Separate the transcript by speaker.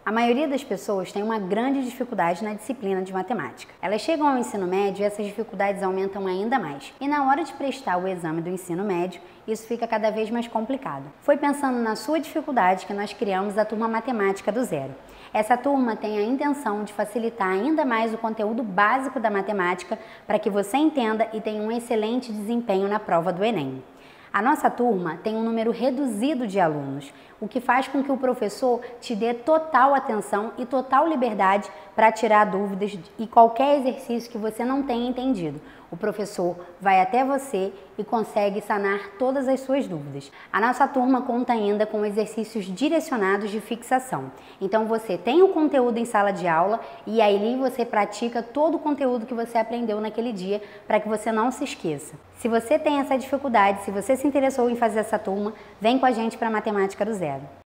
Speaker 1: A maioria das pessoas tem uma grande dificuldade na disciplina de matemática. Elas chegam ao ensino médio e essas dificuldades aumentam ainda mais. E na hora de prestar o exame do ensino médio, isso fica cada vez mais complicado. Foi pensando na sua dificuldade que nós criamos a turma Matemática do Zero. Essa turma tem a intenção de facilitar ainda mais o conteúdo básico da matemática para que você entenda e tenha um excelente desempenho na prova do Enem. A nossa turma tem um número reduzido de alunos, o que faz com que o professor te dê total atenção e total liberdade para tirar dúvidas e qualquer exercício que você não tenha entendido. O professor vai até você e consegue sanar todas as suas dúvidas. A nossa turma conta ainda com exercícios direcionados de fixação. Então você tem o conteúdo em sala de aula e aí você pratica todo o conteúdo que você aprendeu naquele dia para que você não se esqueça. Se você tem essa dificuldade, se você se interessou em fazer essa turma, vem com a gente para a Matemática do Zero.